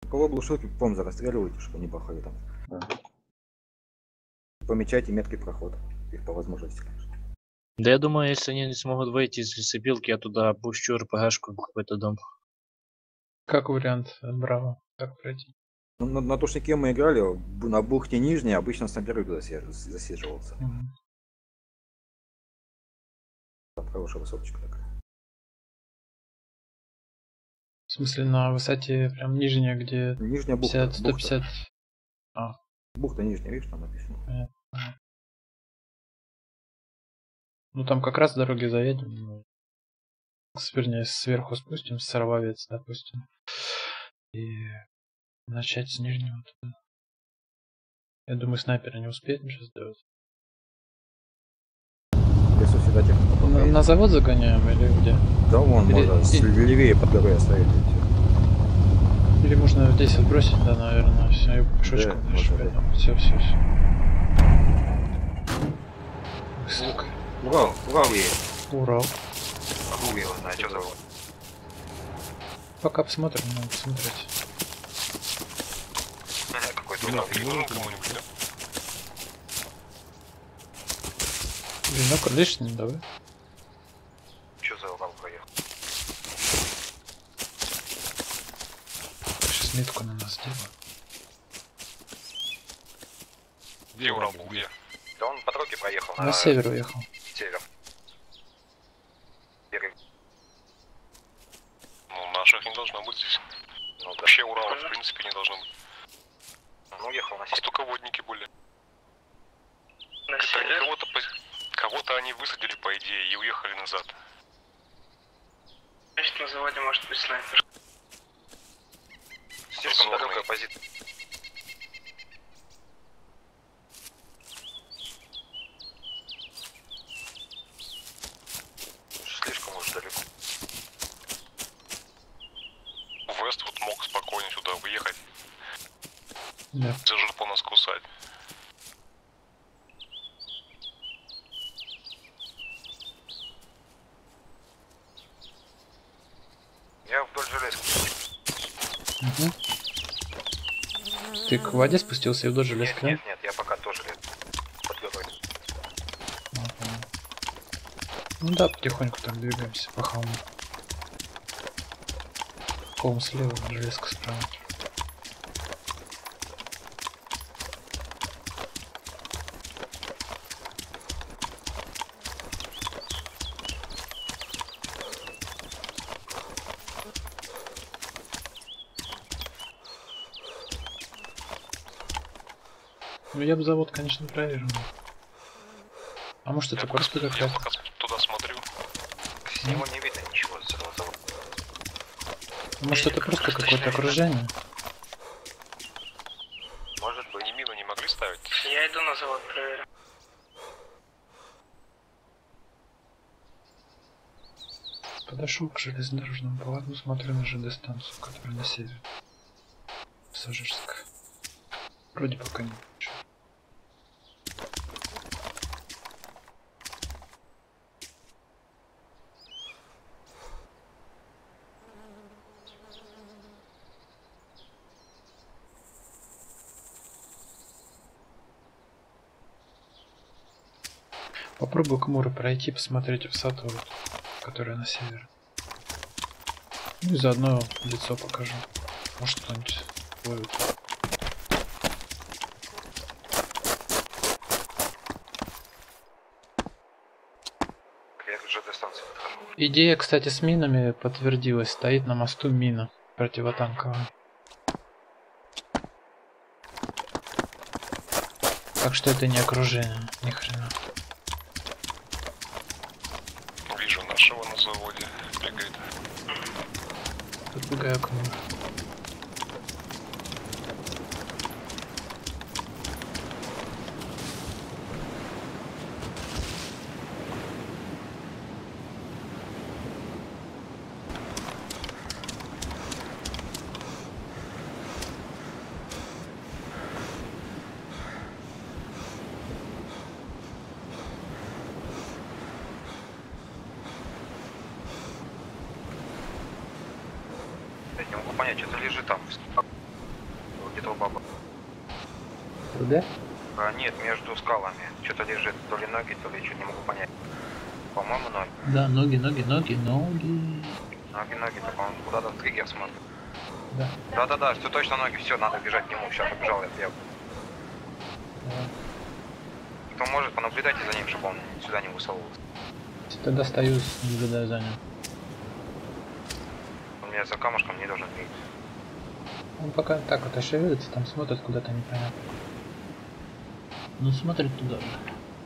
Кого глушилки, по-моему, расстреливайте, чтобы они пахали там. Да. Помечайте меткий проход. Их по возможности, конечно. Да я думаю, если они не смогут выйти из лесопилки, я туда пущу РПГшку в этот дом. Как вариант, браво. Как пройти? Ну, на тушнике мы играли, на бухте нижней обычно снайпер туда засиживался. Там хорошая высоточка такая. В смысле, на высоте прям нижняя, где Нижняя бухта. 150. Бухта нижняя, видишь, там написано. Понятно. Ну там как раз дороги заедем. Вернее, сверху спустим, с Сорвовец, допустим. И начать с нижнего туда. Я думаю, снайпера не успеет сейчас сделать. Лесу всегда техника На завод загоняем или где? Да вон, можно левее под горой оставить. Или можно здесь отбросить, да, наверное. Все, и пешочком да, дальше можно, пойдем. Все. Высоко. Урал есть. Урал. Хуй его знает, что завод. Пока посмотрим, надо посмотреть. Какой-то урал. Перегружен кому-нибудь, да? Бинокль лишний, давай. Что за урал проехал? Сейчас метку на нас делаю. Где урал был? Где? Да он по дороге проехал. На север уехал. Север. Ну, наших не должно быть здесь. Ну, да. Вообще Урала, в принципе, не должно быть. Ну, уехал на север. Востоководники были. На север? Кого-то они высадили, по идее, и уехали назад. Значит, на заводе может быть снайпер. Слишком далекая позиция. Слишком уж далеко. Вествуд мог спокойно сюда выехать. Да. За жопу нас кусать. Я вдоль железки. Угу. Ты к воде спустился и вдоль железки? Нет, я пока тоже под горой. Ну да, потихоньку так двигаемся по холму. Холм слева, железка справа. Ну я бы завод, конечно, проверил. А может это просто Я какая-то... пока туда смотрю. С него не видно ничего с этого завода. Может это просто какое-то окружение? Может быть, мину не могли ставить? Я иду на завод, проверю. Подошел к железнодорожному полотну, смотрю на ЖД-станцию, которая на севере. Пассажирская. Вроде пока не ничего. Попробую к морю пройти, посмотреть высоту, которая на севере. Ну и заодно лицо покажу. Может кто-нибудь ловит. Идея, кстати, с минами подтвердилась. Стоит на мосту мина противотанковая. Так что это не окружение, ни хрена. Вижу нашего на заводе. Бегает. Подбегаю к нему. Я не могу понять, что-то лежит там. Где-то баба. Куда? Нет, между скалами. Что-то лежит, то ли ноги, то ли что, не могу понять. По-моему, ноги. Да, ноги. Ноги, так он куда-то в триггер смотрит. Да. Да, все точно ноги, все, надо бежать к нему, сейчас побежал я. Давай. Кто может, понаблюдайте за ним, чтобы он сюда не высовывался. Тогда стою, наблюдаю за ним. Он меня за камушком не должен видеть. Он пока так вот шевелится, там смотрит куда-то непонятно. Ну смотрит туда же.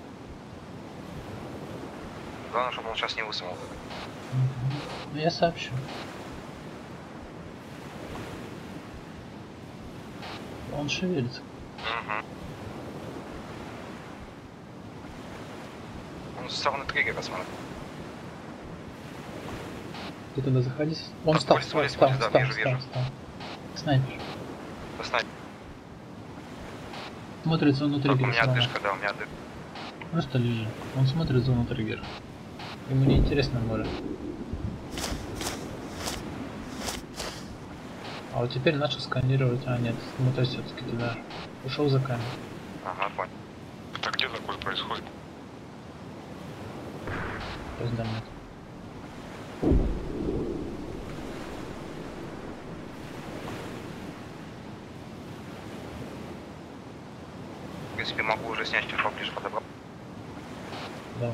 Главное, чтобы он сейчас не высунулся. Ну я сообщу. Он шевелится. Он со стороны триггера смотрит. Ты туда заходи. Он встал. Вижу. Снайпер. Снайпер. Смотрит зону У триггера. меня отдышка, да, у меня отдышка. Просто лежи. Он смотрит зону триггера. Ему не интересно море. А вот теперь начал сканировать. А нет, смотрит все-таки туда. Ушел за камеру. Ага, понял. Это где такое происходит? Раздамет. В принципе, могу уже снять чуть поближе подобрать. Да.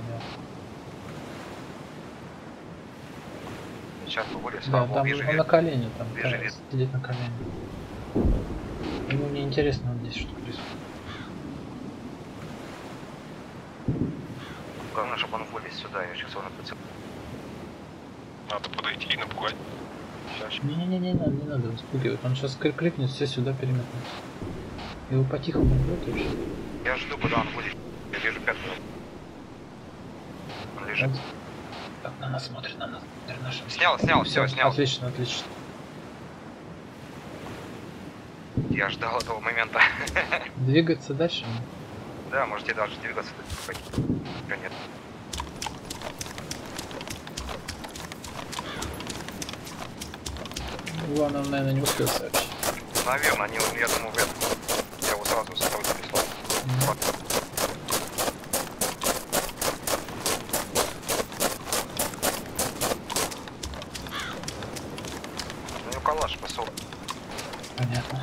Сейчас вылез. Да, там вижу, он на колени, там вижу, сидит на колени. Ему не интересно вот здесь что происходит. Главное, чтобы он вылез сюда, я сейчас его наприцел. Надо подойти и напугать. Сейчас. Не надо его спугивать. Он сейчас крикнет, все сюда переметнутся. Его по-тихому будет вообще. Я жду, куда он вылез. Я вижу пятую. Он лежит. Так, на нас смотрит, на нашем. Снял, все, снял. Отлично. Я ждал этого момента. Двигаться дальше? Да, можете даже двигаться. Нет. Ладно, он, наверное, не успел сообщить. Наверное, я думаю, вряд ли. Я его сразу с тобой прислал. Ну, калаш пошел. Понятно.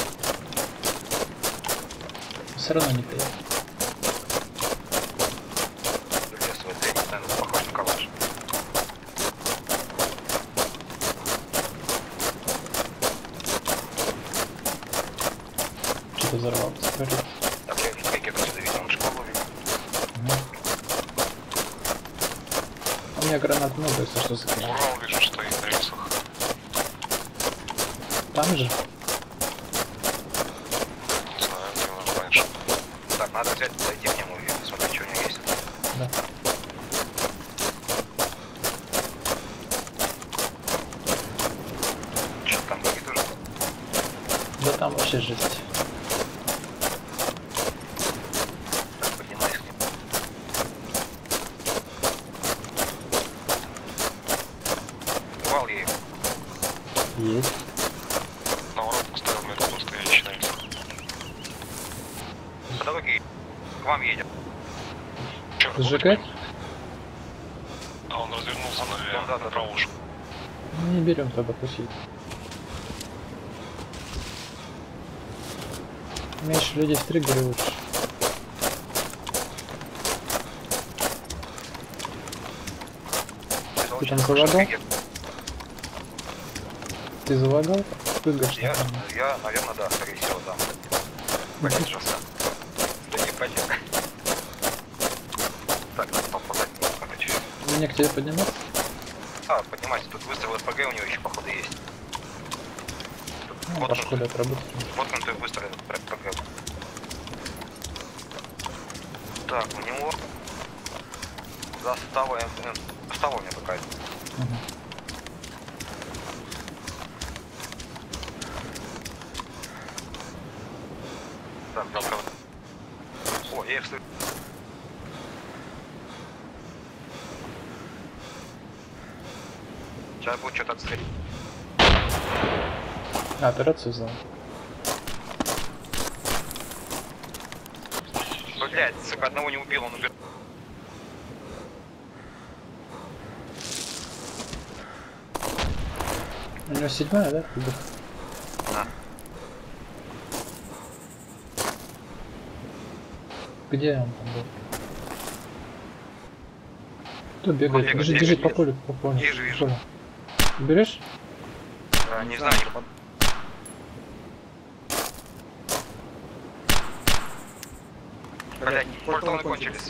Все равно не приятно. Похож на калаш. Что-то взорвалось. Так, я как отсюда видел, он школу видел. У меня гранат много, если что закинул. Урал вижу, стоит на рельсах. Там же? Не знаю, где он раньше. Так, надо взять, зайти к нему и смотреть, что у него есть. Да. Что там, ноги тоже? Да там вообще жесть. Так, поднимайся к нему. Вал я его. Есть. На урал поставил метку стоящий на рельсах. По дороге к вам едет. Чё, Сжигать? А он развернулся Да. на правушку. Не берем тогда пустить. Меньше людей в триггере лучше. Ты там залагал? Ты залагал? Прыгаешь? Я, наверное, да, скорее всего, да. Пойдет шоссе. Да не пойдет. Так, надо попадать, короче. Мне к тебе подниматься? А, поднимайся, тут выстрел СПГ у него еще, походу, есть. Ну, башку да отработать. Вот он, ты выстрелил, СПГ. Так, у него застава у меня какая-то. Так, добро. О, я их слышу. Сейчас будет что-то отстрелить. А, операцию взял. Блять, сука, одного не убил, он убил. У него 7-я, да? Да. Где он там был? Кто бегает? Бегает, Бежит, бегает, бежит по полю, по полю. Вижу, вижу. По полю. Берешь? Не знаю, блять, порталы кончились.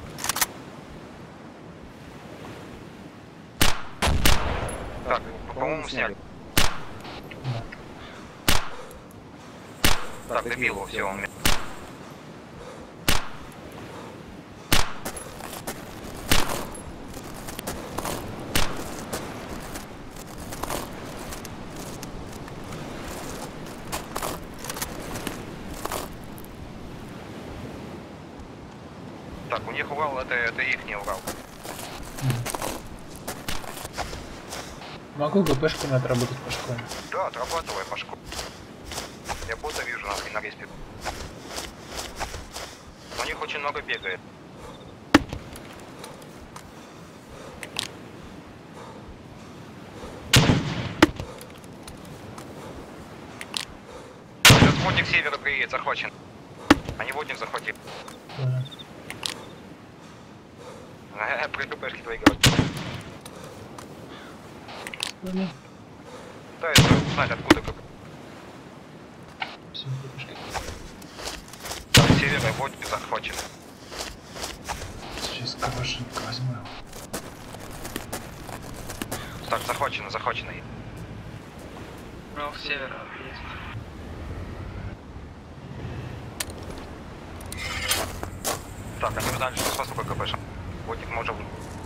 Так, по-моему, сняли. Да. Так, добил его, все, он. Так, у них Урал, это их не Урал. Могу ГПшками отработать по школе. Да, отрабатывай по школе. Я бота вижу на респе. У них очень много бегает. Сейчас водник севера приедет, захвачен. Они водник захватили. При ГПшке твои говорят. Понял. Да, это узнать откуда ГП. Все, ГПшки. Там севера водник захвачен. Сейчас кавашенька возьму его. Так, захвачено, захвачено. Ну, с севера есть. Так, они узнали, что с востока ГПша. Водник может...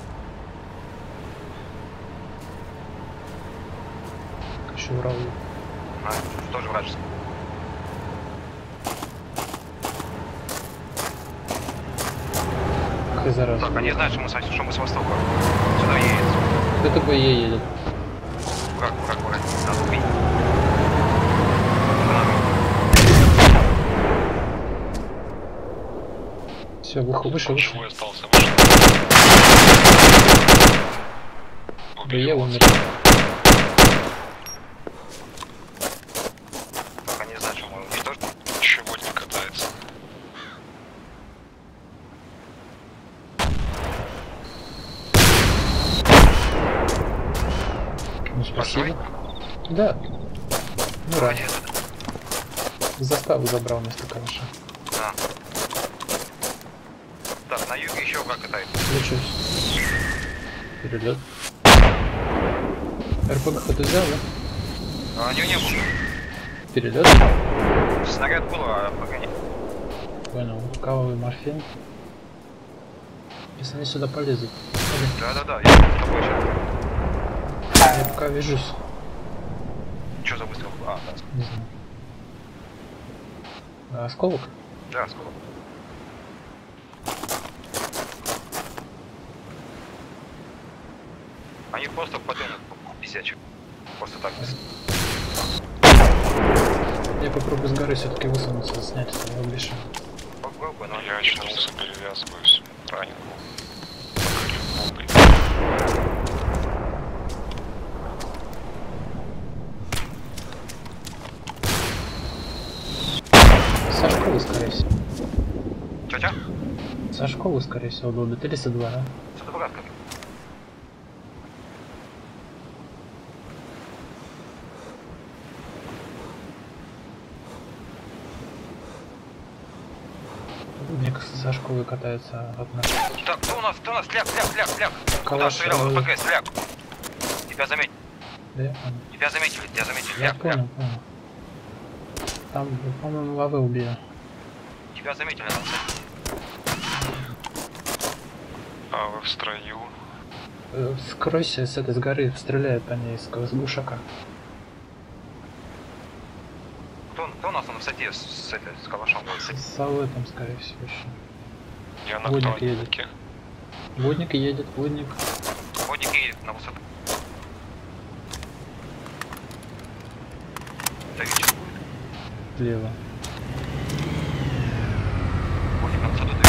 Еще Урал. тоже вражеский. Ты зараза. Так, они знают, что мы с востока. Сюда едет. Кто такой Е едет? Враг, надо убить. Все, вышел. Живой остался. Да я умер. Так, они знают, что мы уничтожим. Еще водник катается. Ну, спасибо. Да. Ну, рад. Заставу забрал вместо калаша. Да. Так, на юге еще враг катается. Лечусь. Перелет. РПГ ты взял, да? А, не было. Перелет. Снаряд был, а РПГ нет. Понял. Кавовый морфин. Если они сюда полезут. Да, я с тобой сейчас. Я пока вяжусь. Что за выстрел? А, да. Не знаю. А, осколок? Да, скоро. Они просто подымут писячек. Просто так. Я попробую с горы все-таки высунуться, снять своего биша. Попробуй, но Я очнулся, перевязываюсь. Ранен был. Покрыл бомбой. Со школы, скорее всего. Чё? Со школы, скорее всего, будут. Или со двора. Что-то брат как? Мне со школы катается одна. Так, кто у нас? Ляг. Куда Калаш, стрелял? РПГ, ляг. Тебя заметили. Да, я понял. Тебя заметили. Я Ляг. понял. Там, по-моему, лавы убили. Тебя заметили, надо. А вы в строю? Скройся с этой с горы, стреляет по ней с глушака. Кто у нас на высоте с калашом? С там, скорее всего, еще. Я на Водник едет. планетке. Водник едет, водник. Водник едет на высоту. Да вечер будет. Слева. Водник на высоту.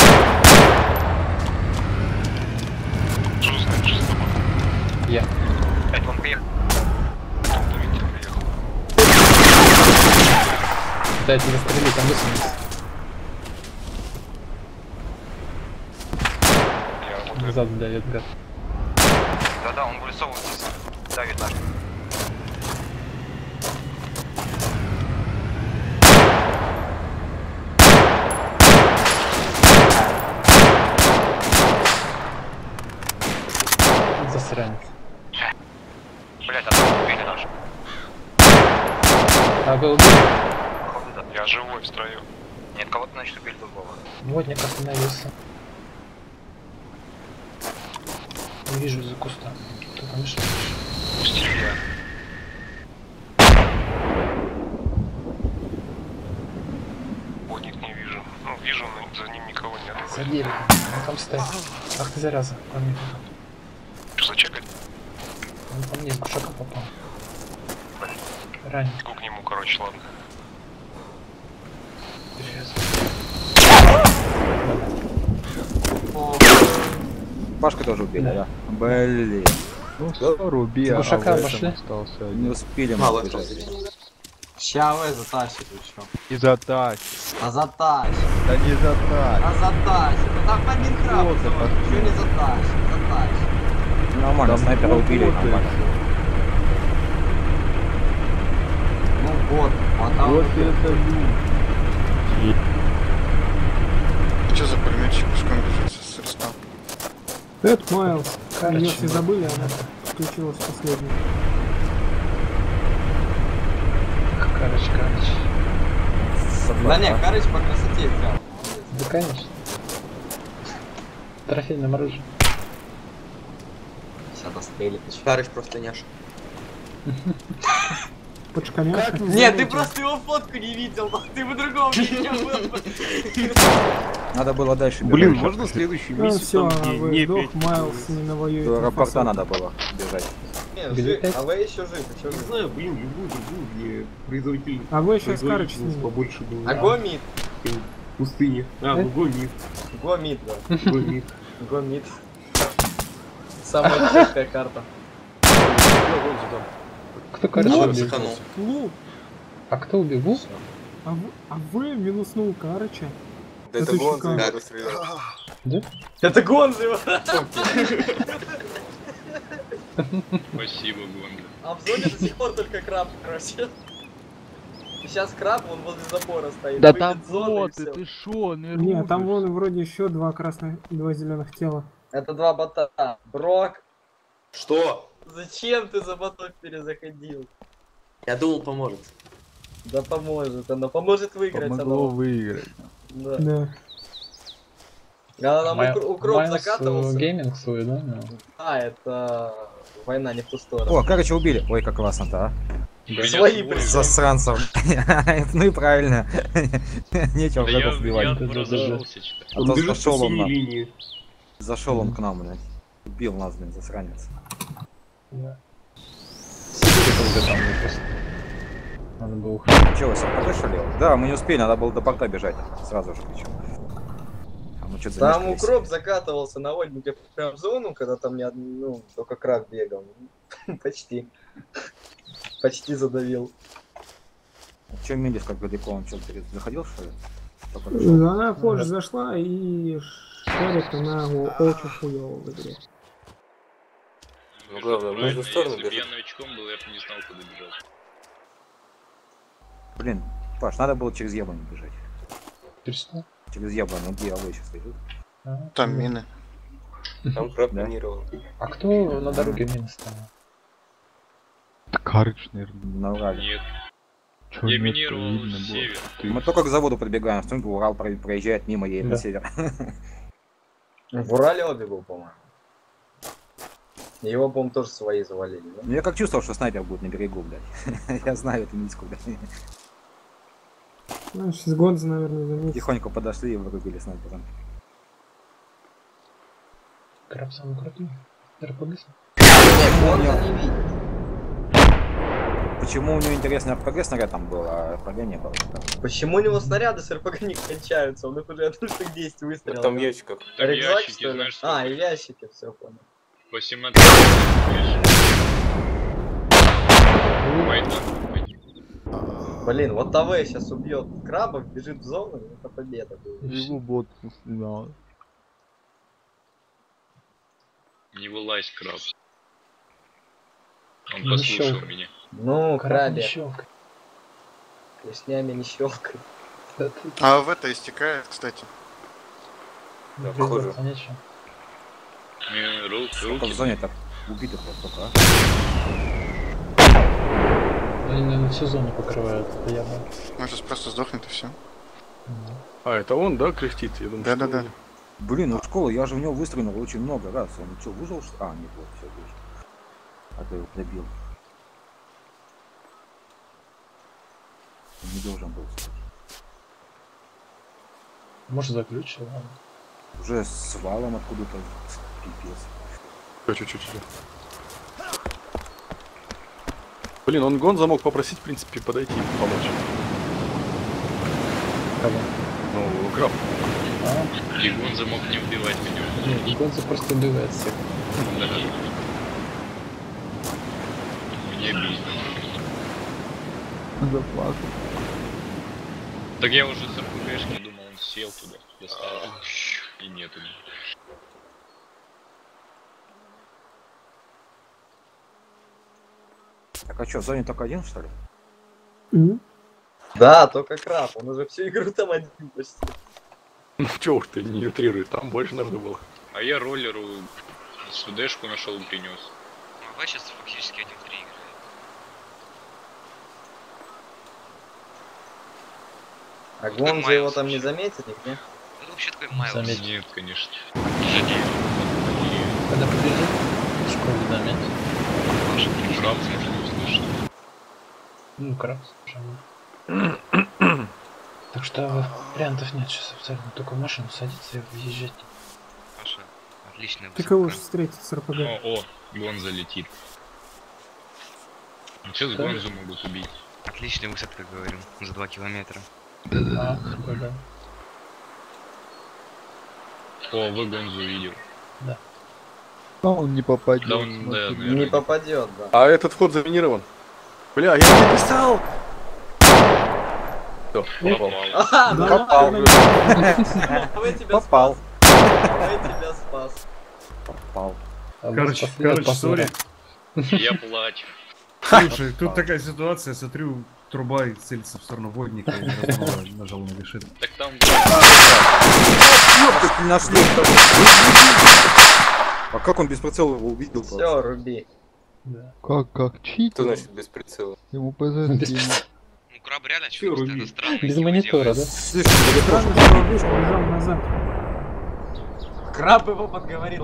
Кстати, застрели, там высунулись. Я работаю. Назад давит, гад. Да-да, он вырисовывается. Давит наш. Засранец. Блять, одного убили наш. А вы убили? Походу, да. Я живой в строю. Нет, кого-то, значит, убили другого. Водник остановился. Не вижу за кустом. Кто там мешает? Пустили я. Водник не вижу. Ну, вижу, но за ним никого нет. За деревом. Он там стоит. Ах ты зараза. Он не попал. Что зачекать? Он по мне из шока попал. Ранен. Иду к нему, короче, ладно. Пашка тоже убили, да? Блин. Руби, Гушака а в обошли? этом остался Не один. успели мы Мало убежать. Ща вы затащит, вы чё? И затащит. А затащит, Да не затащит. а затащит. Ну там один краб, Вот это чё не затащит, затащит. Нормально, Там снайпера убили, вот нормально. Ну вот, потом... Вот это люди. Что за пулеметчик пешком бежит с реста? Эд Майлз. Короче, Если забыли, она включилась последней. Карыч. Да не, Карыч по красоте сделал. Да конечно. Трофейным оружием. Сейчас дострелит. Карыч просто няш. Почканяшка. Нет, ты просто его фотку не видел, ты бы другого видел. Надо было дальше бежать. Блин, можно следующую Ну миссию все, там, где вы не сдох, 5 Майлз не навоюет. До на аэропорта фасад. надо было бежать. А вы еще живы, чё Не вы? знаю, блин, любую, где производитель... А вы сейчас Карыч с ним. побольше был. А Гомит. В пустыне. А, ну Гомит. Гомит, да. Гомит. Гомит. Самая четкая карта. Кто Карыч Ну, убил? психанул. Клуб. А кто убил? А вы минуснул Карыча? Да это Гонза, Да? Это Гонза его. Спасибо, Гонга. А в зоне до сих пор только краб, короче. И сейчас краб, он возле забора стоит. Да выйдет там в зону, и вот, всё. ты шо, не Не, там рубишь? вон вроде еще два красных, два зеленых тела. Это два бота. Брок, Что? зачем ты за ботов перезаходил? Я думал, поможет. Да поможет, она поможет выиграть. Помогло она. выиграть. Да. Да. А нам укроп Майлз закатывался. гейминг свой, да? Ну. А, это война не в ту сторону. О, короче, убили. Ой, как классно-то, а. Свои пришли. Засранцев. Ну и правильно. Нечего Да врагов убивать. я Да-да-да. разошелся что-то. А Он то бежит по зашел он синей нам. линии. Зашел он к нам, блядь. Убил нас, блин, засранец. Да. Сидели долго там, мне просто. Надо было уходить. Чего, СРПГ шалил? Да, мы не успели, надо было до порта бежать. Сразу же причем. А мы что-то Там замешкались. укроп закатывался на воднике прям в зону, когда там не ну, только краб бегал. Почти. Почти задавил. Че Милис как далеко, он что-то заходил, что ли? Только дошел. Она позже зашла и шарит она очень хуёво в игре. Ну главное, в нужную сторону Если бы я бежит. новичком был, я бы не знал, куда бежать. Блин, Паш, надо было через яблоню бежать. Перестал? Через яблоню, где аллы сейчас лежит. Там мины. Там краб Да. минировал. А кто на дороге мины стоял? Карыч, наверное. Наврали. Нет, Чё я нет, минировал видно было. север. Мы только к заводу подбегаем, что Урал проезжает мимо, едет Да. на север. В Урале обе был, по-моему. Его, по-моему, тоже свои завалили, да? Ну я как чувствовал, что снайпер будет на берегу, блядь. Я знаю эту миску, блядь. Ну, сейчас Гонза, наверное, заметит. Тихонько подошли и вырубили снайпером. Краб самый крутой. РПГ. Гонза не видит. Почему у него интересный РПГ снаряд там был, а РПГ не было? Почему у него снаряды с РПГ не кончаются? Он их уже от штук 10 выстрелов. Там в ящиках. Так Рюкзак, ящики, что ли? знаешь, что А, и в ящике, все понял. по 17 Война. Блин, вот ТВ сейчас убьет крабов, бежит в зону, и это победа будет. Его бот снял. Не вылазь, краб. Он Не послушал щелкай. меня. Ну, Краб не крабе, щелкай. клешнями не щелкай. А в это истекает, кстати. Да, похоже. придётся нечего. Сколько в зоне так убитых вот только, а? Они, наверное, всю зону покрывают, это явно. Он сейчас просто сдохнет и все. А, это он, да, кряхтит? Я думаю, Да-да-да. что- Блин, ну школа, я же в него выстрелил очень много раз. Он что, выжил? А, нет, вот, все, выжил. А то его добил. Не должен был, кстати. Может, заключил, ладно. Уже с валом откуда-то. Пипец. Чё. Блин, он Гонза мог попросить, в принципе, подойти и помочь. Кого? Ну, краб. А? И Гонза мог не убивать меня. Нет, Гонза просто убивает всех. Да. Мне обидно. Заплакал. Так я уже с РПГшки думал, он сел туда. Я ставил. И нету. Так а что, в зоне только один, что ли? Да, только краб, он уже всю игру там один почти. Ну чё уж ты не утрируй, там больше народу было. А я роллеру СВДшку нашел и принес. МВ сейчас фактически 1-3 играет. А Гонза его там не заметили, где? Это вообще такой Майлз. Заметил. Нет, конечно. Когда побежит, в школе заметит. Краб может не услышать. Ну, краб, совершенно. Так что вариантов нет сейчас абсолютно. Только в машину садиться и въезжать. Паша, отличная Ты кого же высадка. встретить с РПГ? О, Гонза летит. Сейчас Да. Гонзу могут убить. Отличная высадка, говорю, за 2 километра. А, РПГ. О, вы Гонзу видел. А он не попадет. Да он, да, Не наверное. попадет, да. А этот вход заминирован. Бля, я не написал! Всё, попал. Ага, Да, Попал. ТВ тебя Попал. спас. ТВ тебя спас. Попал. А Короче, вот последний сори. Я плачу. Слушай, тут такая ситуация, смотрю, труба и целится в сторону водника, и размова нажал на решит. Так там... Ёптать, не нашли. А как он без прицела его увидел? Все, руби. Да. Что Как читер? значит без прицела? Ему Без ПЗ. Ну, краб реально Чё чуть руби? странно. Без монитора, да? Слишком далеко. Правильно, что вышка лежал назад. Краб его подговорил.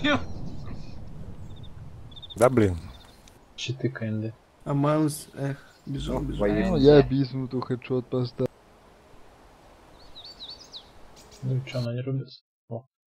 Да блин. Читы КНД. А Маус, бежал. Военный. Я бисмуту хедшот поставил. Ну и что, она не рубится? О,